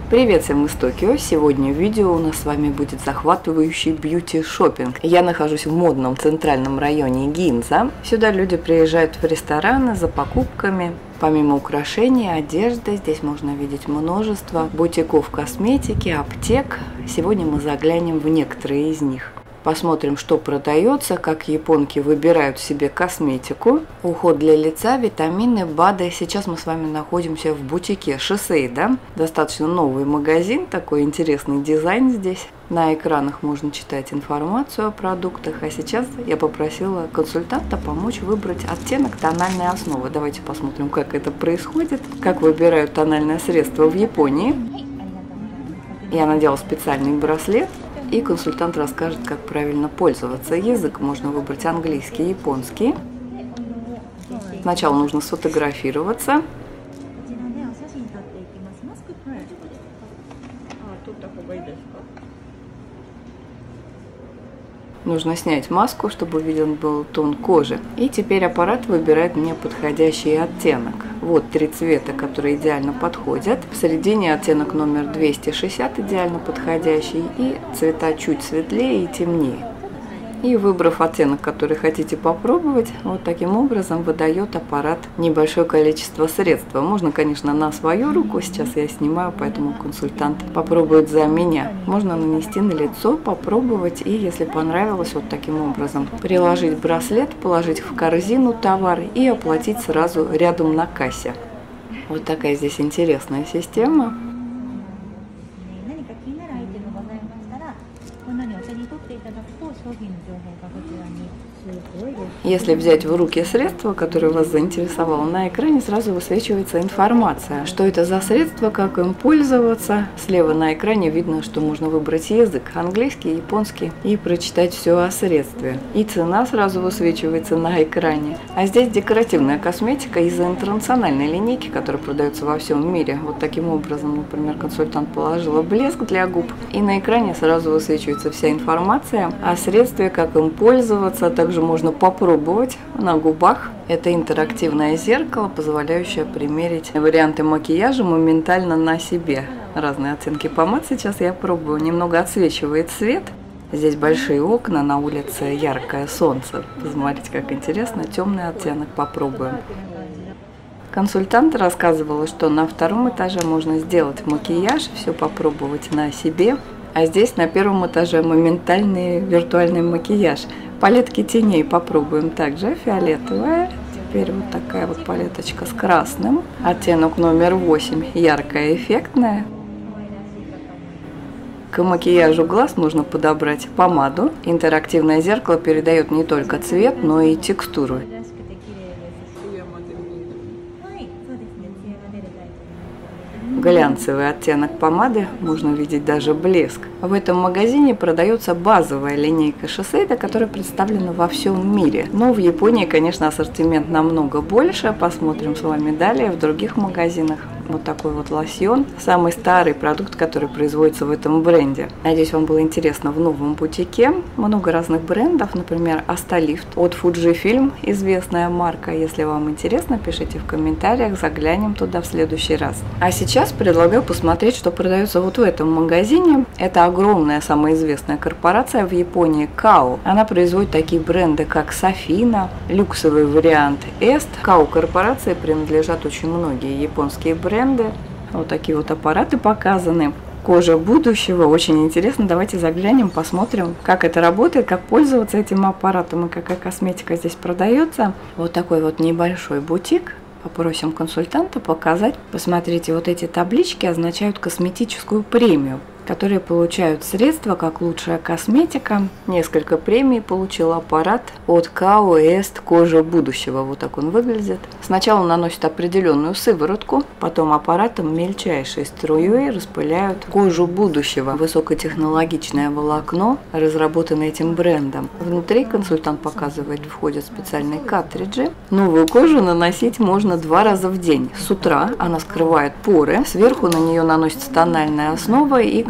Привет всем из Токио! Сегодня в видео у нас с вами будет захватывающий бьюти-шоппинг. Я нахожусь в модном центральном районе Гинза. Сюда люди приезжают в рестораны за покупками. Помимо украшений, одежды, здесь можно видеть множество бутиков косметики, аптек. Сегодня мы заглянем в некоторые из них. Посмотрим, что продается, как японки выбирают себе косметику, уход для лица, витамины, БАДы. Сейчас мы с вами находимся в бутике Шисейда. Достаточно новый магазин, такой интересный дизайн здесь. На экранах можно читать информацию о продуктах, а сейчас я попросила консультанта помочь выбрать оттенок тональной основы. Давайте посмотрим, как это происходит, как выбирают тональное средство в Японии. Я надела специальный браслет. И консультант расскажет, как правильно пользоваться. Язык можно выбрать английский, японский. Сначала нужно сфотографироваться. Нужно снять маску, чтобы виден был тон кожи. И теперь аппарат выбирает мне подходящий оттенок. Вот 3 цвета, которые идеально подходят. В середине оттенок номер 260 идеально подходящий. И цвета чуть светлее и темнее. И выбрав оттенок, который хотите попробовать, вот таким образом выдает аппарат небольшое количество средств. Можно, конечно, на свою руку, сейчас я снимаю, поэтому консультант попробует за меня. Можно нанести на лицо, попробовать и, если понравилось, вот таким образом приложить браслет, положить в корзину товар и оплатить сразу рядом на кассе. Вот такая здесь интересная система. Если взять в руки средство, которое вас заинтересовало, на экране сразу высвечивается информация, что это за средство, как им пользоваться. Слева на экране видно, что можно выбрать язык, английский, японский, и прочитать все о средстве. И цена сразу высвечивается на экране. А здесь декоративная косметика из-за интернациональной линейки, которая продается во всем мире. Вот таким образом, например, консультант положила блеск для губ, и на экране сразу высвечивается вся информация о средстве, как им пользоваться. Также можно попробовать на губах. Это интерактивное зеркало, позволяющее примерить варианты макияжа моментально на себе. Разные оттенки помад сейчас я пробую. Немного отсвечивает свет. Здесь большие окна, на улице яркое солнце. Посмотрите, как интересно. Темный оттенок попробуем. Консультант рассказывала, что на 2-м этаже можно сделать макияж, все попробовать на себе. А здесь на 1-м этаже моментальный виртуальный макияж. Палетки теней попробуем также. Фиолетовая. Теперь вот такая вот палеточка с красным. Оттенок номер 8. Яркая, эффектная. К макияжу глаз нужно подобрать помаду. Интерактивное зеркало передает не только цвет, но и текстуру. Глянцевый оттенок помады, можно видеть даже блеск. В этом магазине продается базовая линейка Шисейда, которая представлена во всем мире. Но в Японии, конечно, ассортимент намного больше. Посмотрим с вами далее в других магазинах. Вот такой вот лосьон. Самый старый продукт, который производится в этом бренде. Надеюсь, вам было интересно в новом бутике. Много разных брендов, например, Асталифт от Fujifilm, известная марка. Если вам интересно, пишите в комментариях, заглянем туда в следующий раз. А сейчас предлагаю посмотреть, что продается вот в этом магазине. Это огромная, самая известная корпорация в Японии Kao. Она производит такие бренды, как Safina, люксовый вариант Est. Kao корпорации принадлежат очень многие японские бренды. Вот такие вот аппараты показаны. Кожа будущего. Очень интересно. Давайте заглянем, посмотрим, как это работает, как пользоваться этим аппаратом и какая косметика здесь продается. Вот такой вот небольшой бутик. Попросим консультанта показать. Посмотрите, вот эти таблички означают косметическую премию, которые получают средства как лучшая косметика. Несколько премий получил аппарат от Kao Est кожа будущего. Вот так он выглядит. Сначала наносят определенную сыворотку, потом аппаратом мельчайшей струей распыляют кожу будущего. Высокотехнологичное волокно, разработанное этим брендом. Внутри консультант показывает, входят специальные картриджи. Новую кожу наносить можно 2 раза в день. С утра она скрывает поры, сверху на нее наносится тональная основа и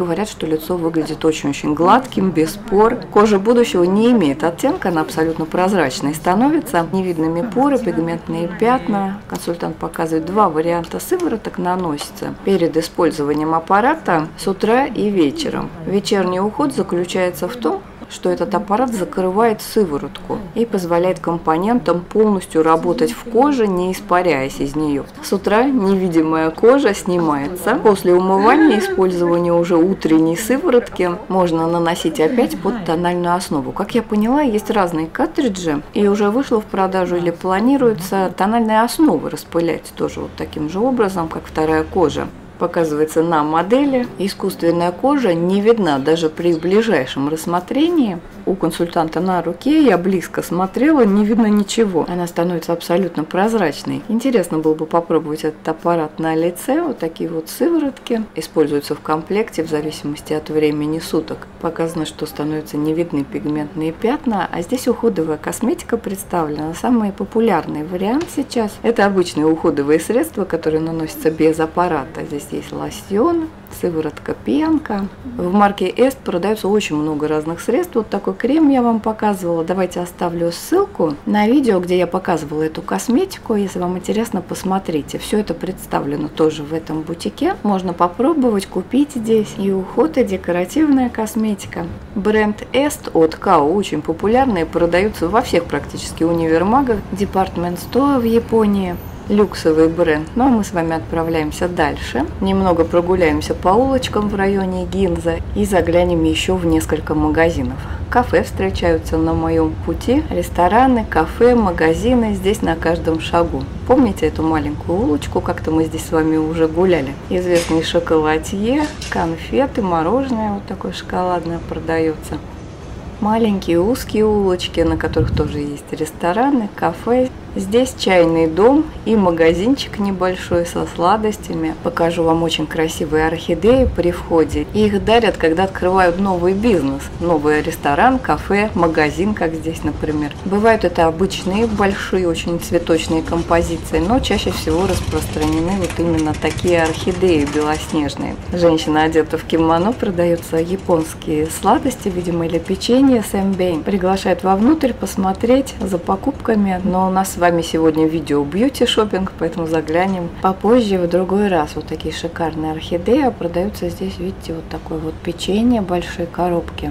говорят, что лицо выглядит очень-очень гладким, без пор. Кожа будущего не имеет оттенка, она абсолютно прозрачной становится. Не видными поры, пигментные пятна. Консультант показывает два варианта сывороток наносится перед использованием аппарата с утра и вечером. Вечерний уход заключается в том, что этот аппарат закрывает сыворотку и позволяет компонентам полностью работать в коже, не испаряясь из нее. С утра невидимая кожа снимается. После умывания и использования уже утренней сыворотки можно наносить опять под тональную основу. Как я поняла, есть разные картриджи, и уже вышло в продажу или планируется тональные основы распылять тоже вот таким же образом, как вторая кожа. Показывается на модели. Искусственная кожа не видна даже при ближайшем рассмотрении. У консультанта на руке я близко смотрела, не видно ничего. Она становится абсолютно прозрачной. Интересно было бы попробовать этот аппарат на лице. Вот такие вот сыворотки. Используются в комплекте в зависимости от времени суток. Показано, что становятся не видны пигментные пятна. А здесь уходовая косметика представлена. Самый популярный вариант сейчас – это обычные уходовые средства, которые наносятся без аппарата. Здесь есть лосьон, сыворотка, пенка. В марке Est продается очень много разных средств. Вот такой крем я вам показывала. Давайте оставлю ссылку на видео, где я показывала эту косметику. Если вам интересно, посмотрите. Все это представлено тоже в этом бутике. Можно попробовать, купить здесь. И уход, и декоративная косметика. Бренд Est от Kao очень популярный. Продаются во всех практически универмагах, Department Store в Японии. Люксовый бренд. Ну а мы с вами отправляемся дальше. Немного прогуляемся по улочкам в районе Гинза и заглянем еще в несколько магазинов. Кафе встречаются на моем пути. Рестораны, кафе, магазины здесь на каждом шагу. Помните эту маленькую улочку? Как-то мы здесь с вами уже гуляли. Известный шоколадье, конфеты, мороженое вот такое шоколадное продается. Маленькие узкие улочки, на которых тоже есть рестораны, кафе. Здесь чайный дом и магазинчик небольшой со сладостями. Покажу вам очень красивые орхидеи при входе. Их дарят, когда открывают новый бизнес. Новый ресторан, кафе, магазин, как здесь, например. Бывают это обычные большие, очень цветочные композиции, но чаще всего распространены вот именно такие орхидеи белоснежные. Женщина одета в кимоно, продаются японские сладости, видимо, или печенье сэмбэй. Приглашает вовнутрь посмотреть за покупками, но у нас с вами сегодня видео бьюти-шоппинг, поэтому заглянем попозже в другой раз. Вот такие шикарные орхидеи продаются здесь, видите, вот такое вот печенье, большие коробки.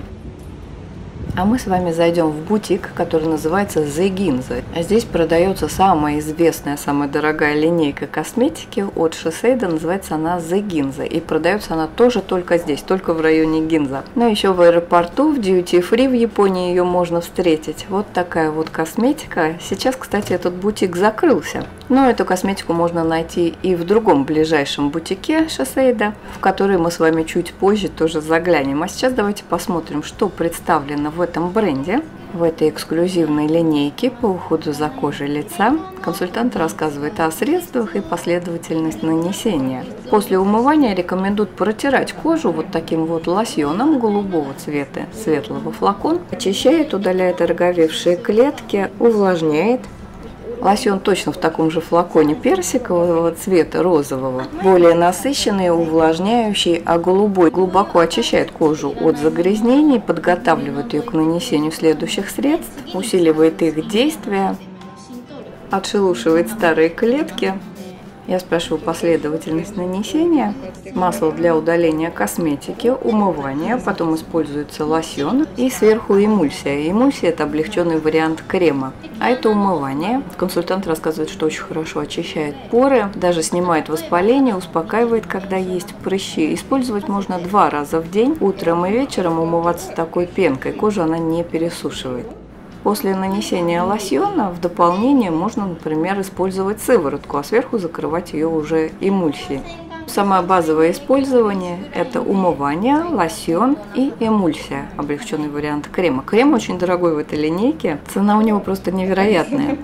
А мы с вами зайдем в бутик, который называется The Ginza. Здесь продается самая известная, самая дорогая линейка косметики от Shiseido, называется она The Ginza. И продается она тоже только здесь, только в районе Гинза. Но еще в аэропорту, в Duty Free в Японии ее можно встретить. Вот такая вот косметика. Сейчас, кстати, этот бутик закрылся. Но эту косметику можно найти и в другом ближайшем бутике Shiseido, в который мы с вами чуть позже тоже заглянем. А сейчас давайте посмотрим, что представлено в этом бренде, в этой эксклюзивной линейке по уходу за кожей лица. Консультант рассказывает о средствах и последовательность нанесения. После умывания рекомендуют протирать кожу вот таким вот лосьоном голубого цвета, светлого флакон. Очищает, удаляет ороговевшие клетки, увлажняет. Лосьон точно в таком же флаконе персикового цвета, розового. Более насыщенный, увлажняющий, а голубой глубоко очищает кожу от загрязнений, подготавливает ее к нанесению следующих средств, усиливает их действие, отшелушивает старые клетки. Я спрашиваю последовательность нанесения. Масло для удаления косметики, умывание, потом используется лосьон и сверху эмульсия. Эмульсия – это облегченный вариант крема. А это умывание. Консультант рассказывает, что очень хорошо очищает поры, даже снимает воспаление, успокаивает, когда есть прыщи. Использовать можно 2 раза в день, утром и вечером умываться такой пенкой. Кожу она не пересушивает. После нанесения лосьона в дополнение можно, например, использовать сыворотку, а сверху закрывать ее уже эмульсией. Самое базовое использование – это умывание, лосьон и эмульсия, облегченный вариант крема. Крем очень дорогой в этой линейке, цена у него просто невероятная.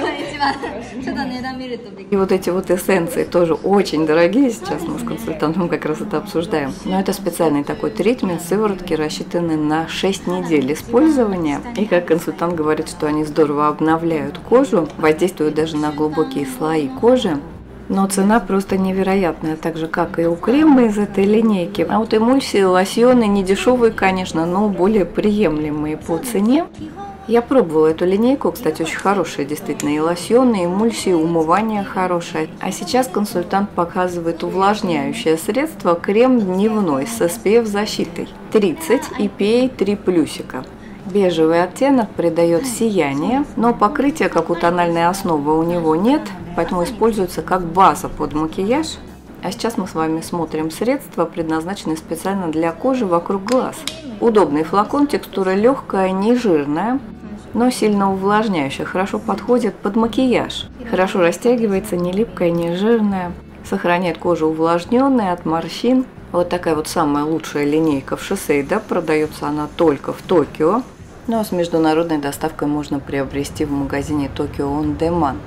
И вот эти вот эссенции тоже очень дорогие сейчас, мы с консультантом как раз это обсуждаем. Но это специальный такой тритмент, сыворотки рассчитаны на 6 недель использования. И как консультант говорит, что они здорово обновляют кожу, воздействуют даже на глубокие слои кожи. Но цена просто невероятная, так же как и у крема из этой линейки. А вот эмульсии, лосьоны не дешевые, конечно, но более приемлемые по цене. Я пробовала эту линейку, кстати, очень хорошая, действительно, и лосьоны, и эмульсии, умывание хорошее. А сейчас консультант показывает увлажняющее средство крем дневной с SPF защитой 30 и PA 3+. Бежевый оттенок придает сияние, но покрытия, как у тональной основы, у него нет, поэтому используется как база под макияж. А сейчас мы с вами смотрим средство, предназначенное специально для кожи вокруг глаз. Удобный флакон, текстура легкая, не жирная, но сильно увлажняющая, хорошо подходит под макияж. Хорошо растягивается, не липкая, не жирная, сохраняет кожу увлажненной от морщин. Вот такая вот самая лучшая линейка в Shiseido, продается она только в Токио. Ну а с международной доставкой можно приобрести в магазине Tokyo On Demand.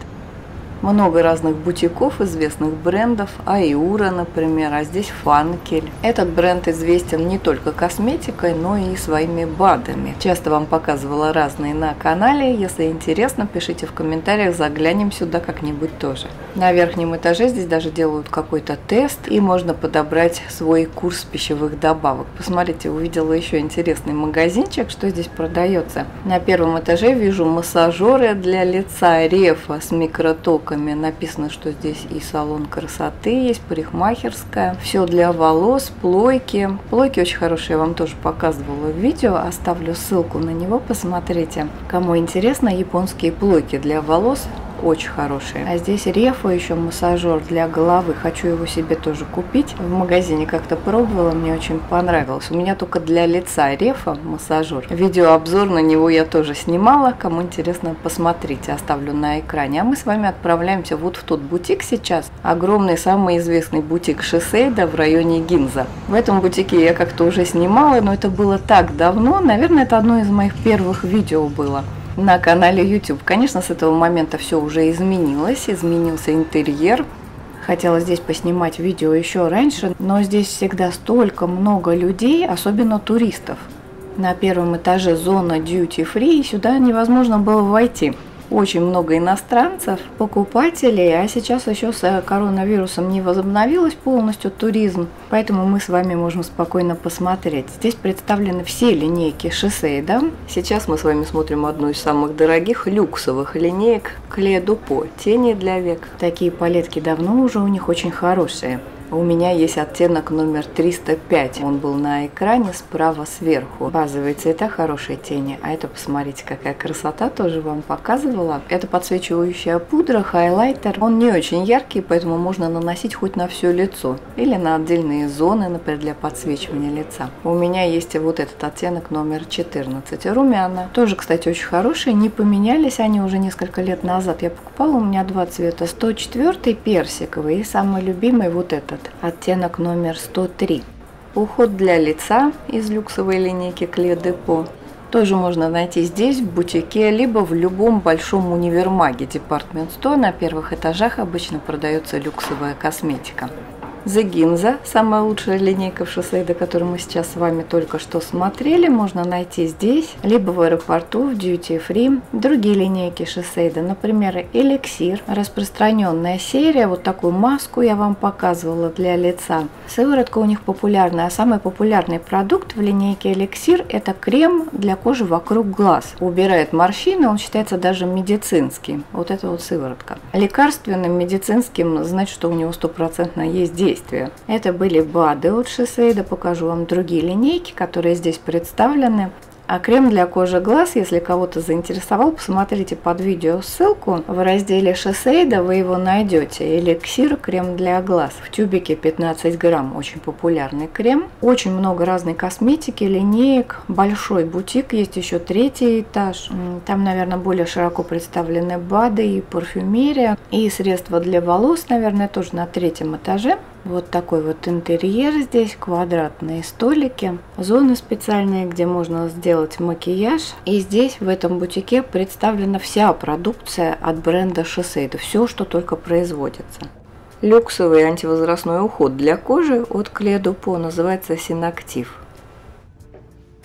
Много разных бутиков, известных брендов, Аюра, например, а здесь Фанкель. Этот бренд известен не только косметикой, но и своими БАДами. Часто вам показывала разные на канале. Если интересно, пишите в комментариях, заглянем сюда как-нибудь тоже. На верхнем этаже здесь даже делают какой-то тест, и можно подобрать свой курс пищевых добавок. Посмотрите, увидела еще интересный магазинчик, что здесь продается. На первом этаже вижу массажеры для лица Рефа с микротоком. Написано, что здесь и салон красоты есть, парикмахерская. Все для волос, плойки. Плойки очень хорошие, я вам тоже показывала в видео. Оставлю ссылку на него, посмотрите. Кому интересно, японские плойки для волос. Очень хорошие. А здесь Рефа, еще массажер для головы. Хочу его себе тоже купить. В магазине как-то пробовала, мне очень понравилось. У меня только для лица Рефа массажер. Видеообзор на него я тоже снимала. Кому интересно, посмотрите. Оставлю на экране. А мы с вами отправляемся вот в тот бутик сейчас. Огромный, самый известный бутик Shiseido в районе Гинза. В этом бутике я как-то уже снимала, но это было так давно. Наверное, это одно из моих первых видео было на канале YouTube. Конечно, с этого момента все уже изменилось, изменился интерьер. Хотела здесь поснимать видео еще раньше, но здесь всегда столько много людей, особенно туристов. На первом этаже зона duty free, и сюда невозможно было войти. Очень много иностранцев, покупателей, а сейчас еще с коронавирусом не возобновилась полностью туризм, поэтому мы с вами можем спокойно посмотреть. Здесь представлены все линейки Shiseido. Сейчас мы с вами смотрим одну из самых дорогих люксовых линеек Clé de Peau, тени для век. Такие палетки давно уже у них очень хорошие. У меня есть оттенок номер 305. Он был на экране справа сверху. Базовые цвета, хорошие тени. А это, посмотрите, какая красота, тоже вам показывала. Это подсвечивающая пудра, хайлайтер. Он не очень яркий, поэтому можно наносить хоть на все лицо. Или на отдельные зоны, например, для подсвечивания лица. У меня есть вот этот оттенок номер 14. Румяна. Тоже, кстати, очень хорошие. Не поменялись они уже несколько лет назад. Я покупала, у меня два цвета. 104 персиковый и самый любимый вот этот. Оттенок номер 103. Уход для лица из люксовой линейки Clé de Peau тоже можно найти здесь, в бутике, либо в любом большом универмаге Department Store. На первых этажах обычно продается люксовая косметика. The Ginza, самая лучшая линейка в Shiseido, которую мы сейчас с вами только что смотрели, можно найти здесь, либо в аэропорту, в Duty Free. Другие линейки Shiseido, например, Elixir, распространенная серия, вот такую маску я вам показывала для лица. Сыворотка у них популярная, а самый популярный продукт в линейке Elixir – это крем для кожи вокруг глаз. Убирает морщины, он считается даже медицинским. Вот это вот сыворотка. Лекарственным, медицинским, значит, что у него 100% есть действие. Это были БАДы от Shiseido, покажу вам другие линейки, которые здесь представлены. А крем для кожи глаз, если кого-то заинтересовал, посмотрите под видео ссылку. В разделе Shiseido вы его найдете. Эликсир крем для глаз. В тюбике 15 грамм. Очень популярный крем. Очень много разной косметики, линеек. Большой бутик. Есть еще третий этаж. Там, наверное, более широко представлены БАДы и парфюмерия. И средства для волос, наверное, тоже на третьем этаже. Вот такой вот интерьер здесь, квадратные столики, зоны специальные, где можно сделать макияж. И здесь, в этом бутике, представлена вся продукция от бренда Shiseido, все, что только производится. Люксовый антивозрастной уход для кожи от Clé de Peau называется Synactive.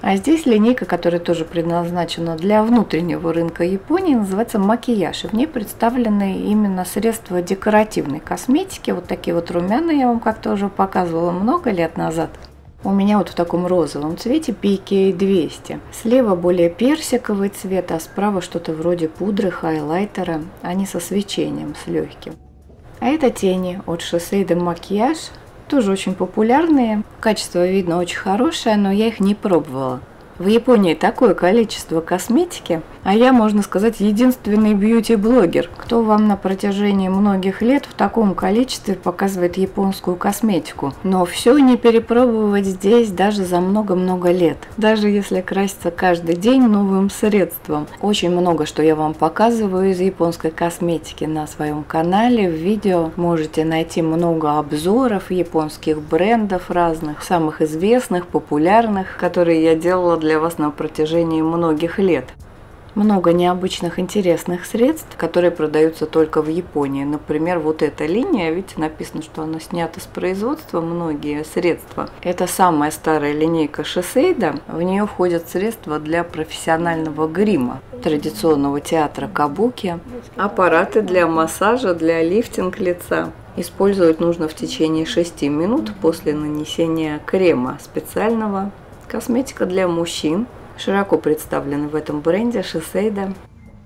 А здесь линейка, которая тоже предназначена для внутреннего рынка Японии, называется макияж. И в ней представлены именно средства декоративной косметики. Вот такие вот румяна я вам как-то уже показывала много лет назад. У меня вот в таком розовом цвете PK 200. Слева более персиковый цвет, а справа что-то вроде пудры, хайлайтера. Они со свечением, с легким. А это тени от Shiseido Maquillage. Тоже очень популярные. Качество видно очень хорошее, но я их не пробовала. В Японии такое количество косметики, а я, можно сказать, единственный бьюти-блогер, кто вам на протяжении многих лет в таком количестве показывает японскую косметику. Но все не перепробовать здесь даже за много-много лет. Даже если краситься каждый день новым средством. Очень много, что я вам показываю из японской косметики на своем канале. В видео можете найти много обзоров японских брендов разных, самых известных, популярных, которые я делала для вас на протяжении многих лет. Много необычных интересных средств, которые продаются только в Японии. Например, вот эта линия, видите, написано, что она снята с производства, многие средства. Это самая старая линейка Shiseido. В нее входят средства для профессионального грима, традиционного театра кабуки, аппараты для массажа, для лифтинга лица. Использовать нужно в течение 6 минут после нанесения крема специального. Косметика для мужчин. Широко представлены в этом бренде Shiseido.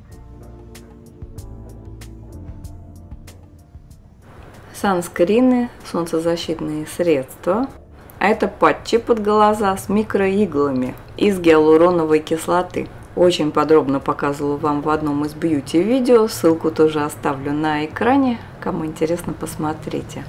Санскрины, солнцезащитные средства. А это патчи под глаза с микроиглами из гиалуроновой кислоты. Очень подробно показывала вам в одном из бьюти-видео. Ссылку тоже оставлю на экране. Кому интересно, посмотрите.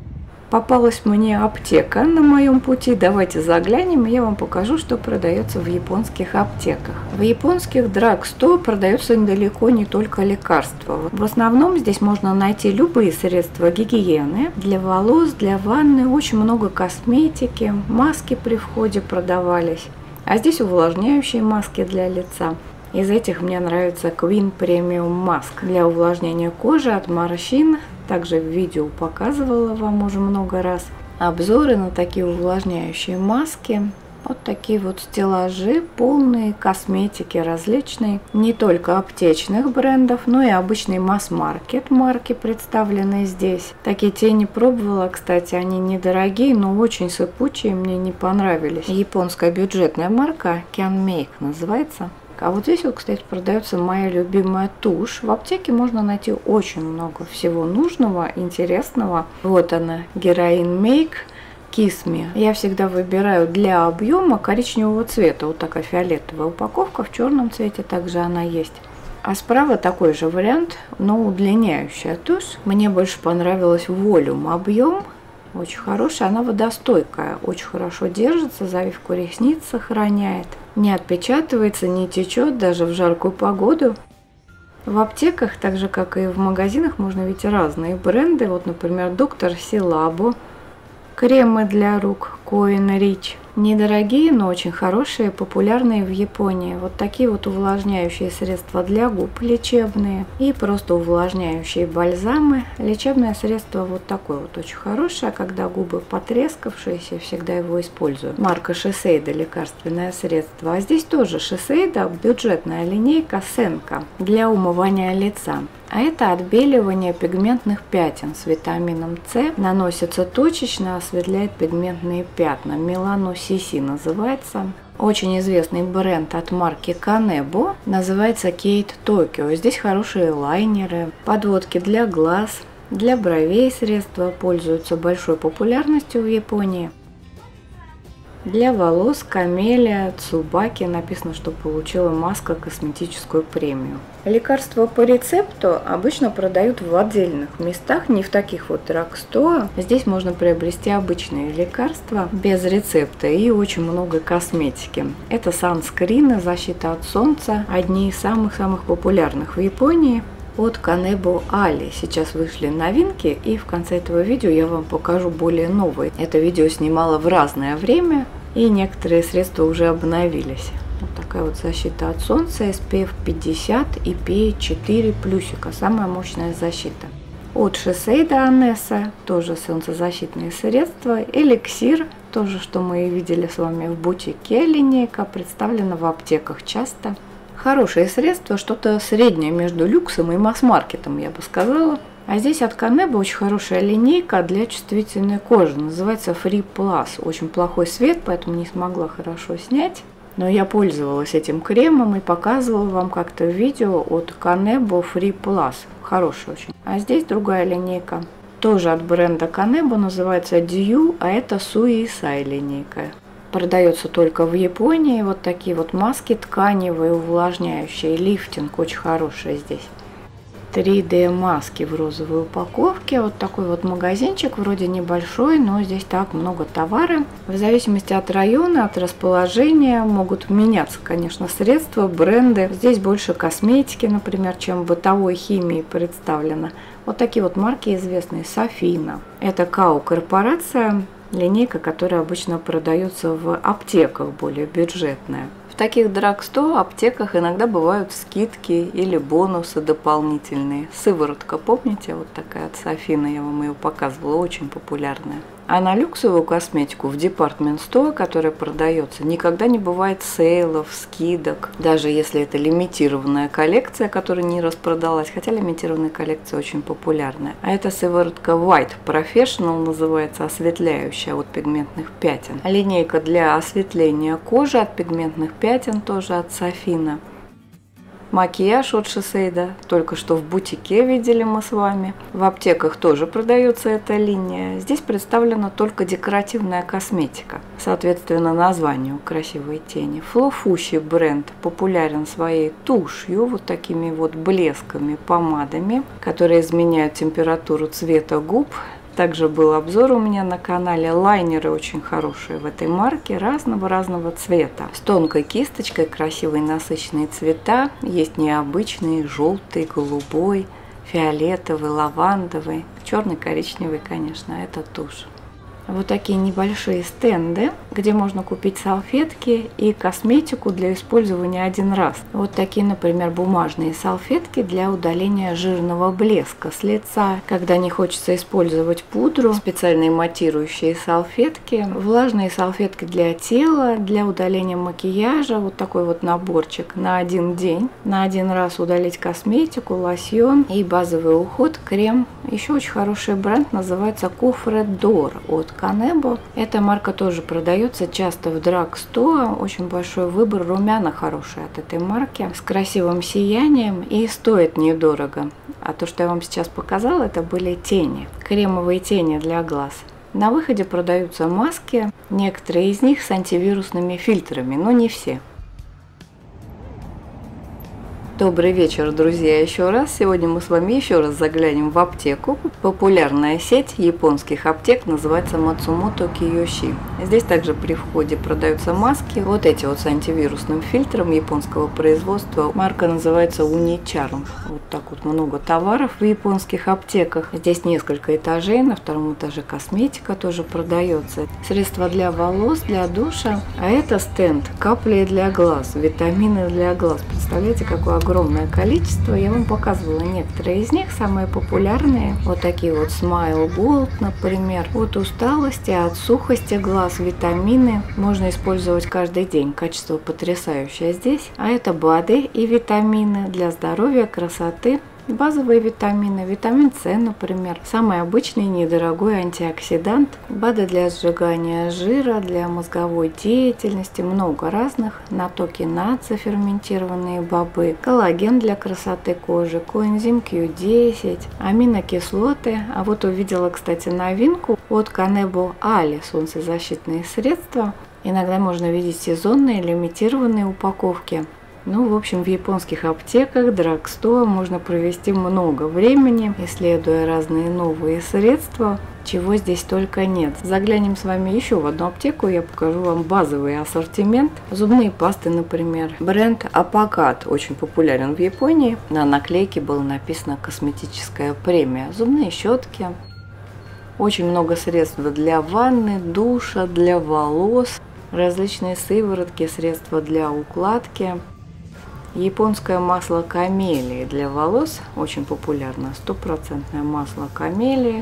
Попалась мне аптека на моем пути. Давайте заглянем, и я вам покажу, что продается в японских аптеках. В японских драгстор продаются далеко не только лекарства. В основном здесь можно найти любые средства гигиены для волос, для ванны, очень много косметики, маски при входе продавались. А здесь увлажняющие маски для лица. Из этих мне нравится Queen Premium Mask для увлажнения кожи от морщин. Также в видео показывала вам уже много раз обзоры на такие увлажняющие маски. Вот такие вот стеллажи, полные косметики различной, не только аптечных брендов, но и обычный масс-маркет марки представлены здесь. Такие тени пробовала, кстати, они недорогие, но очень сыпучие, мне не понравились. Японская бюджетная марка Can Make называется. А вот здесь вот, кстати, продается моя любимая тушь. В аптеке можно найти очень много всего нужного, интересного. Вот она, Heroin Make Kiss Me. Я всегда выбираю для объема коричневого цвета. Вот такая фиолетовая упаковка, в черном цвете также она есть. А справа такой же вариант, но удлиняющая тушь. Мне больше понравилась Volume объем. Очень хорошая, она водостойкая, очень хорошо держится, завивку ресниц сохраняет. Не отпечатывается, не течет даже в жаркую погоду. В аптеках, так же как и в магазинах, можно видеть разные бренды. Вот, например, Доктор Силабо. Кремы для рук Coin Rich. Недорогие, но очень хорошие, популярные в Японии. Вот такие вот увлажняющие средства для губ лечебные. И просто увлажняющие бальзамы. Лечебное средство вот такое вот очень хорошее, когда губы потрескавшиеся, всегда его использую. Марка Shiseido, лекарственное средство. А здесь тоже Shiseido, бюджетная линейка Senka для умывания лица. А это отбеливание пигментных пятен с витамином С. Наносится точечно, осветляет пигментные пятна. Milano CC называется. Очень известный бренд от марки Kanebo называется Kate Tokyo. Здесь хорошие лайнеры, подводки для глаз, для бровей средства пользуются большой популярностью в Японии. Для волос Камелия Цубаки написано, что получила маска косметическую премию. Лекарства по рецепту обычно продают в отдельных местах, не в таких вот драгстор. Здесь можно приобрести обычные лекарства без рецепта и очень много косметики. Это санскрины, защита от солнца, одни из самых-самых популярных в Японии. От Kanebo Ali. Сейчас вышли новинки, и в конце этого видео я вам покажу более новые. Это видео снимала в разное время, и некоторые средства уже обновились. Вот такая вот защита от солнца, SPF 50 и PA4+, самая мощная защита. От Shiseido Anessa тоже солнцезащитные средства, эликсир тоже, что мы видели с вами в бутике, линейка представлена в аптеках часто. Хорошее средство, что-то среднее между люксом и масс-маркетом, я бы сказала. А здесь от Kanebo очень хорошая линейка для чувствительной кожи, называется Free Plus. Очень плохой свет, поэтому не смогла хорошо снять. Но я пользовалась этим кремом и показывала вам как-то видео от Kanebo Free Plus. Хороший очень. А здесь другая линейка. Тоже от бренда Kanebo, называется Dew, а это Suisai линейка. Продается только в Японии. Вот такие вот маски тканевые, увлажняющие. Лифтинг очень хороший здесь. 3D маски в розовой упаковке. Вот такой вот магазинчик, вроде небольшой, но здесь так много товара. В зависимости от района, от расположения могут меняться, конечно, средства, бренды. Здесь больше косметики, например, чем бытовой химии представлено. Вот такие вот марки известные. Софина. Это Као корпорация. Линейка, которая обычно продается в аптеках, более бюджетная. В таких драгстор, аптеках иногда бывают скидки или бонусы дополнительные. Сыворотка, помните, вот такая от Софины, я вам ее показывала, очень популярная. А на люксовую косметику в департмент стор, которая продается, никогда не бывает сейлов, скидок. Даже если это лимитированная коллекция, которая не распродалась, хотя лимитированная коллекция очень популярная. А это сыворотка White Professional называется, осветляющая от пигментных пятен. Линейка для осветления кожи от пигментных пятен тоже от Софина. Макияж от Шисейда, только что в бутике видели мы с вами. В аптеках тоже продается эта линия. Здесь представлена только декоративная косметика. Соответственно, названию красивые тени. Флофуши бренд популярен своей тушью, вот такими вот блесками, помадами, которые изменяют температуру цвета губ. Также был обзор у меня на канале. Лайнеры очень хорошие в этой марке, разного цвета. С тонкой кисточкой, красивые насыщенные цвета. Есть необычный, желтый, голубой, фиолетовый, лавандовый, черный, коричневый, конечно, это тушь. Вот такие небольшие стенды, где можно купить салфетки и косметику для использования один раз. Вот такие, например, бумажные салфетки для удаления жирного блеска с лица. Когда не хочется использовать пудру, специальные матирующие салфетки, влажные салфетки для тела, для удаления макияжа. Вот такой вот наборчик на один день. На один раз удалить косметику, лосьон и базовый уход, крем. Еще очень хороший бренд, называется Coffre d'Or от Kanebo. Эта марка тоже продается часто в драгстор. Очень большой выбор, румяна хорошие от этой марки, с красивым сиянием и стоит недорого. А то, что я вам сейчас показала, это были тени, кремовые тени для глаз. На выходе продаются маски, некоторые из них с антивирусными фильтрами, но не все. Добрый вечер, друзья, еще раз. Сегодня мы с вами еще раз заглянем в аптеку. Популярная сеть японских аптек называется Matsumoto Kiyoshi. Здесь также при входе продаются маски. Вот эти вот с антивирусным фильтром японского производства. Марка называется Unicharm. Вот так вот много товаров в японских аптеках. Здесь несколько этажей. На втором этаже косметика тоже продается. Средства для волос, для душа. А это стенд. Капли для глаз, витамины для глаз. Представляете, какой огромное количество. Я вам показывала некоторые из них, самые популярные. Вот такие вот Smile Gold, например. От усталости, от сухости глаз, витамины. Можно использовать каждый день. Качество потрясающее здесь. А это БАДы и витамины для здоровья, красоты. Базовые витамины, витамин С, например, самый обычный недорогой антиоксидант, БАДы для сжигания жира, для мозговой деятельности, много разных, натоки наца, ферментированные бобы, коллаген для красоты кожи, коэнзим Q10, аминокислоты. А вот увидела, кстати, новинку от Kanebo Ali, солнцезащитные средства. Иногда можно видеть сезонные, лимитированные упаковки. Ну, в общем, в японских аптеках, драгстор можно провести много времени, исследуя разные новые средства, чего здесь только нет. Заглянем с вами еще в одну аптеку, я покажу вам базовый ассортимент. Зубные пасты, например. Бренд Апокат очень популярен в Японии. На наклейке было написано «Косметическая премия». Зубные щетки. Очень много средств для ванны, душа, для волос. Различные сыворотки, средства для укладки. Японское масло камелии для волос очень популярно. 100% масло камелии.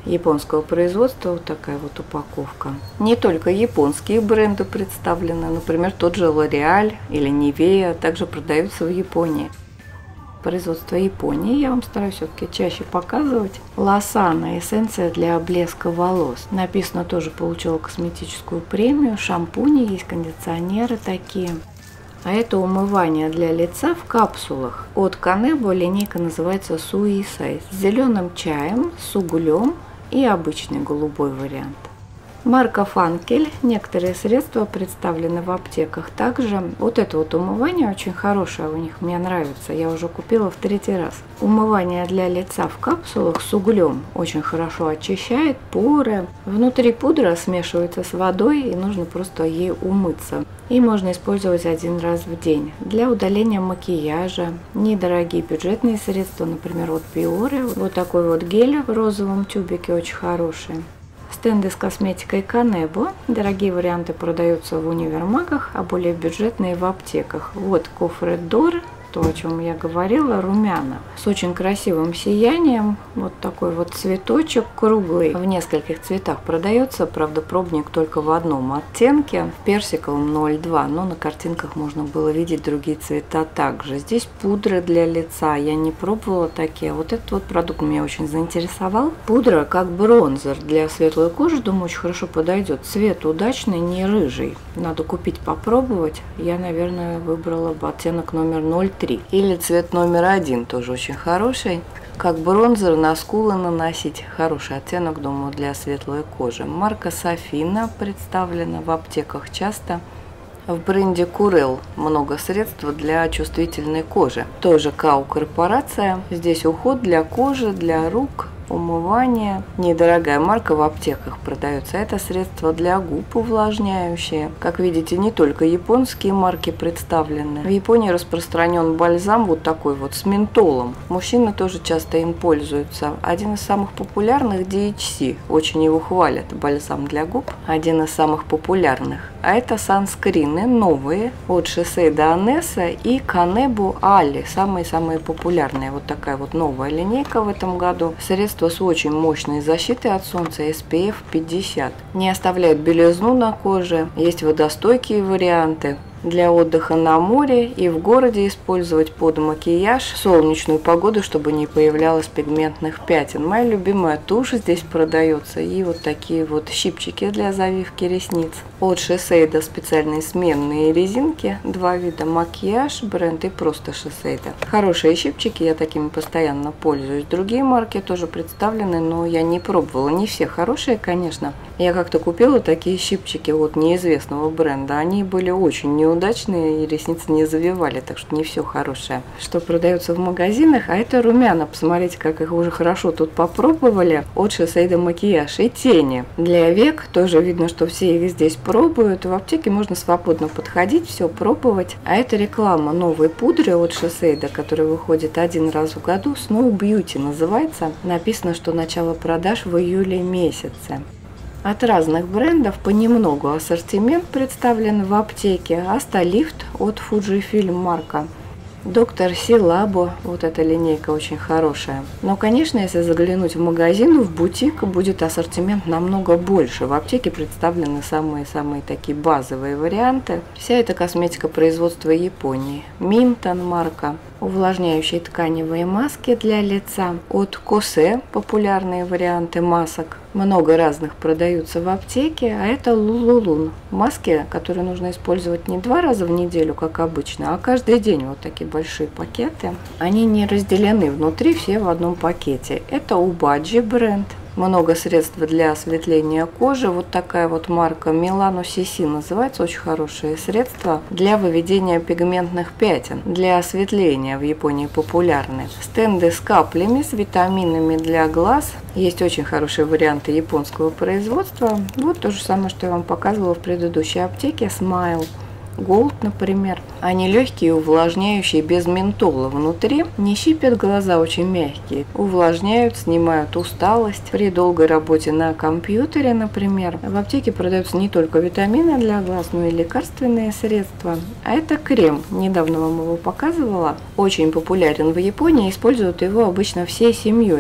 японского производства. Вот такая вот упаковка. Не только японские бренды представлены, например, тот же L'Oreal или Nivea также продаются в Японии. Производство Японии я вам стараюсь все-таки чаще показывать. Лосана, эссенция для блеска волос. Написано, тоже получила косметическую премию. Шампуни, есть кондиционеры такие. А это умывание для лица в капсулах. От Kanebo линейка называется Suisai. С зеленым чаем, с углем и обычный голубой вариант. Марка Фанкель. Некоторые средства представлены в аптеках. Также вот это вот умывание очень хорошее у них, мне нравится. Я уже купила в 3-й раз. Умывание для лица в капсулах с углем очень хорошо очищает поры. Внутри пудра смешивается с водой и нужно просто ей умыться. И можно использовать 1 раз в день. Для удаления макияжа. Недорогие бюджетные средства, например, от Biore. Вот такой вот гель в розовом тюбике очень хороший. Стенды с косметикой Kanebo. Дорогие варианты продаются в универмагах, а более бюджетные в аптеках. Вот Coffret d'Or, то, о чем я говорила, румяна. С очень красивым сиянием. Вот такой вот цветочек круглый. В нескольких цветах продается. Правда, пробник только в одном оттенке. В персиковом 0,2. Но на картинках можно было видеть другие цвета также. Здесь пудры для лица. Я не пробовала такие. Вот этот вот продукт меня очень заинтересовал. Пудра как бронзер для светлой кожи. Думаю, очень хорошо подойдет. Цвет удачный, не рыжий. Надо купить, попробовать. Я, наверное, выбрала бы оттенок номер 0,3. Или цвет номер 1, тоже очень хороший. Как бронзер на скулы наносить. Хороший оттенок, думаю, для светлой кожи. Марка Safina представлена в аптеках часто. В бренде Curel много средств для чувствительной кожи. Тоже КАУ корпорация. Здесь уход для кожи, для рук, умывание. Недорогая марка, в аптеках продается. Это средство для губ увлажняющие. Как видите, не только японские марки представлены. В Японии распространен бальзам вот такой вот с ментолом. Мужчины тоже часто им пользуются. Один из самых популярных DHC. Очень его хвалят. Бальзам для губ. Один из самых популярных. А это санскрины новые от Shiseido Anessa и Kanebo Ali. Самые-самые популярные. Вот такая вот новая линейка в этом году. Средства с очень мощной защитой от солнца SPF 50. Не оставляют белизну на коже. Есть водостойкие варианты. Для отдыха на море и в городе использовать под макияж, солнечную погоду, чтобы не появлялось пигментных пятен. Моя любимая тушь здесь продается и вот такие вот щипчики для завивки ресниц. От Shiseido специальные сменные резинки, 2 вида: макияж, бренд и просто Shiseido. Хорошие щипчики, я такими постоянно пользуюсь. Другие марки тоже представлены, но я не пробовала. Не все хорошие, конечно. Я как-то купила такие щипчики от неизвестного бренда. Они были очень неудачные и ресницы не завивали, так что не все хорошее. Что продается в магазинах, а это румяна. Посмотрите, как их уже хорошо тут попробовали. От Shiseido макияж и тени. Для век тоже видно, что все их здесь пробуют. В аптеке можно свободно подходить, все пробовать. А это реклама новой пудры от Shiseido, которая выходит 1 раз в году. Snow Beauty называется. Написано, что начало продаж в июле месяце. От разных брендов понемногу ассортимент представлен в аптеке. Асталифт от Fujifilm марка. Доктор Силабо, вот эта линейка очень хорошая. Но, конечно, если заглянуть в магазин, в бутик, будет ассортимент намного больше. В аптеке представлены самые-самые такие базовые варианты. Вся эта косметика производства Японии. Минтон марка. Увлажняющие тканевые маски для лица. От Kose популярные варианты масок. Много разных продаются в аптеке, а это Lululun. Маски, которые нужно использовать не 2 раза в неделю, как обычно, а каждый день. Вот такие большие пакеты. Они не разделены внутри, все в одном пакете. Это Obagi бренд. Много средств для осветления кожи. Вот такая вот марка Milano CC называется. Очень хорошие средства для выведения пигментных пятен. Для осветления в Японии популярны. Стенды с каплями, с витаминами для глаз. Есть очень хорошие варианты японского производства. Вот то же самое, что я вам показывала в предыдущей аптеке. Smile Gold, например. Они легкие, увлажняющие, без ментола внутри. Не щипят глаза, очень мягкие. Увлажняют, снимают усталость. При долгой работе на компьютере, например. В аптеке продаются не только витамины для глаз, но и лекарственные средства. А это крем. Недавно вам его показывала. Очень популярен в Японии. Используют его обычно всей семьей.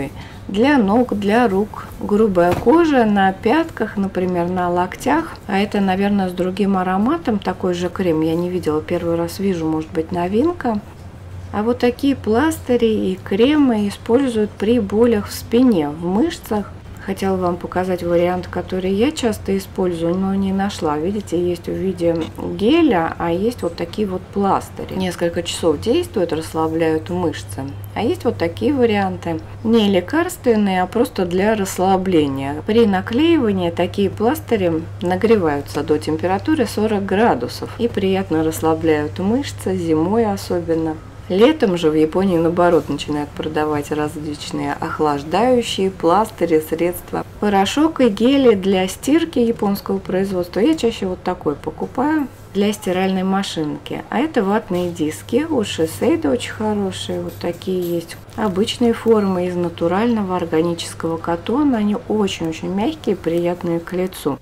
для ног, для рук. Грубая кожа на пятках, например, на локтях. А это, наверное, с другим ароматом такой же крем. Я не видела, первый раз вижу, может быть, новинка. А вот такие пластыри и кремы используют при болях в спине, в мышцах. Хотела вам показать вариант, который я часто использую, но не нашла. Видите, есть в виде геля, а есть вот такие вот пластыри. Несколько часов действуют, расслабляют мышцы. А есть вот такие варианты. Не лекарственные, а просто для расслабления. При наклеивании такие пластыри нагреваются до температуры 40 градусов и приятно расслабляют мышцы, зимой особенно. Летом же в Японии, наоборот, начинают продавать различные охлаждающие пластыри, средства. Порошок и гели для стирки японского производства. Я чаще вот такой покупаю для стиральной машинки. А это ватные диски от Shiseido, очень хорошие. Вот такие есть. Обычные формы из натурального органического катона. Они очень-очень мягкие, приятные к лицу.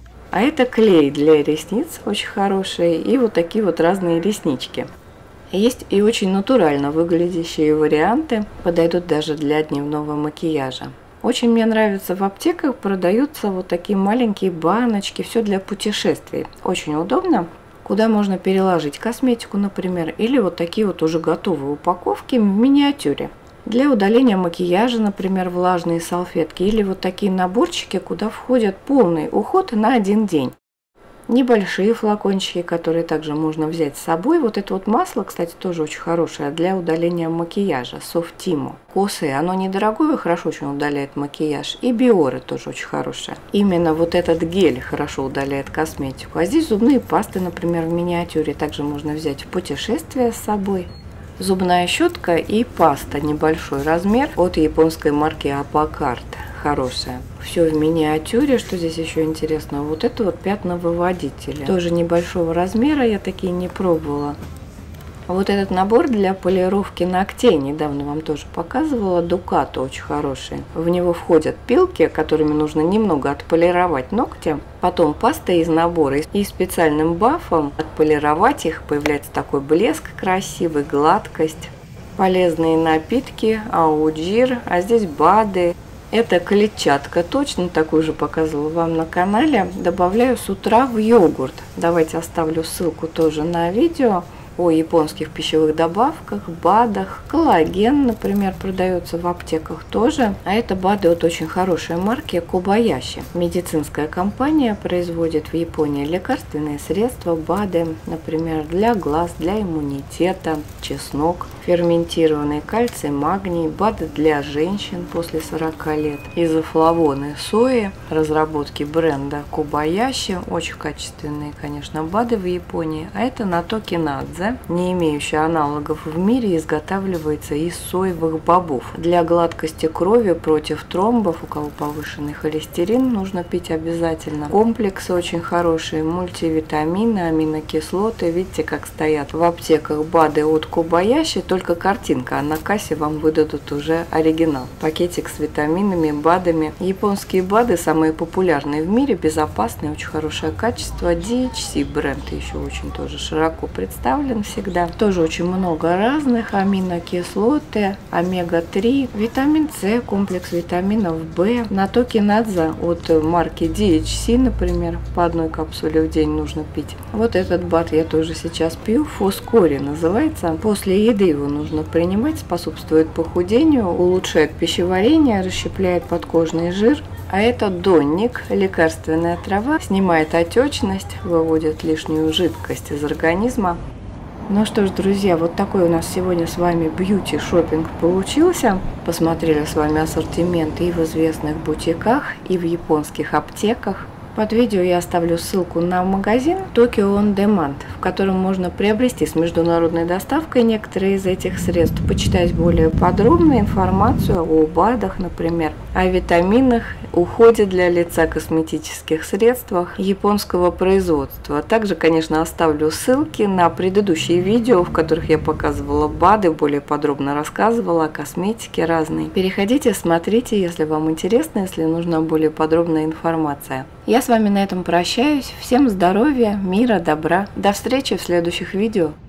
А это клей для ресниц, очень хорошие. И вот такие вот разные реснички. Есть и очень натурально выглядящие варианты, подойдут даже для дневного макияжа. Очень мне нравится, в аптеках продаются вот такие маленькие баночки, все для путешествий. Очень удобно, куда можно переложить косметику, например, или вот такие вот уже готовые упаковки в миниатюре. Для удаления макияжа, например, влажные салфетки, или вот такие наборчики, куда входит полный уход на один день. Небольшие флакончики, которые также можно взять с собой. Вот это вот масло, кстати, тоже очень хорошее для удаления макияжа. Софтимо. Косы, оно недорогое, хорошо очень удаляет макияж. И Биоры тоже очень хорошее. Именно вот этот гель хорошо удаляет косметику. А здесь зубные пасты, например, в миниатюре. Также можно взять в путешествие с собой. Зубная щетка и паста, небольшой размер, от японской марки Апокарт. Хорошая. Все в миниатюре. Что здесь еще интересно? Вот это вот пятновыводители. Тоже небольшого размера, я такие не пробовала. Вот этот набор для полировки ногтей, недавно вам тоже показывала, Дукато, очень хороший. В него входят пилки, которыми нужно немного отполировать ногти. Потом паста из набора и специальным бафом отполировать их. Появляется такой блеск красивый, гладкость. Полезные напитки, ауджир, а здесь БАДы. Это клетчатка, точно такую же показывала вам на канале. Добавляю с утра в йогурт. Давайте оставлю ссылку тоже на видео о японских пищевых добавках, БАДах. Коллаген, например, продается в аптеках тоже. А это БАДы от очень хорошей марки Кобаяши. Медицинская компания производит в Японии лекарственные средства, БАДы, например, для глаз, для иммунитета, чеснок, ферментированный кальций, магний, БАДы для женщин после 40 лет, изофлавоны сои, разработки бренда Кобаяши, очень качественные, конечно, БАДы в Японии. А это Натокинадзе, не имеющий аналогов в мире, изготавливается из соевых бобов. Для гладкости крови, против тромбов, у кого повышенный холестерин, нужно пить обязательно. Комплексы очень хорошие, мультивитамины, аминокислоты. Видите, как стоят в аптеках БАДы от Кобаяши, только картинка, а на кассе вам выдадут уже оригинал. Пакетик с витаминами, БАДами. Японские БАДы самые популярные в мире, безопасные, очень хорошее качество. DHC бренд еще очень тоже широко представлен всегда. Тоже очень много разных аминокислоты, омега-3, витамин С, комплекс витаминов В, Натокинадзе от марки DHC, например, по одной капсуле в день нужно пить. Вот этот БАД я тоже сейчас пью, Фоскори называется. После еды его нужно принимать, способствует похудению, улучшает пищеварение, расщепляет подкожный жир. А это донник, лекарственная трава, снимает отечность, выводит лишнюю жидкость из организма. Ну что ж, друзья, вот такой у нас сегодня с вами бьюти-шоппинг получился. Посмотрели с вами ассортимент и в известных бутиках, и в японских аптеках. Под видео я оставлю ссылку на магазин Tokyo On Demand, в котором можно приобрести с международной доставкой некоторые из этих средств, почитать более подробную информацию о БАДах, например, о витаминах, уходе для лица, косметических средствах японского производства. Также, конечно, оставлю ссылки на предыдущие видео, в которых я показывала БАДы, более подробно рассказывала о косметике разной. Переходите, смотрите, если вам интересно, если нужна более подробная информация. Я с вами на этом прощаюсь. Всем здоровья, мира, добра. До встречи в следующих видео.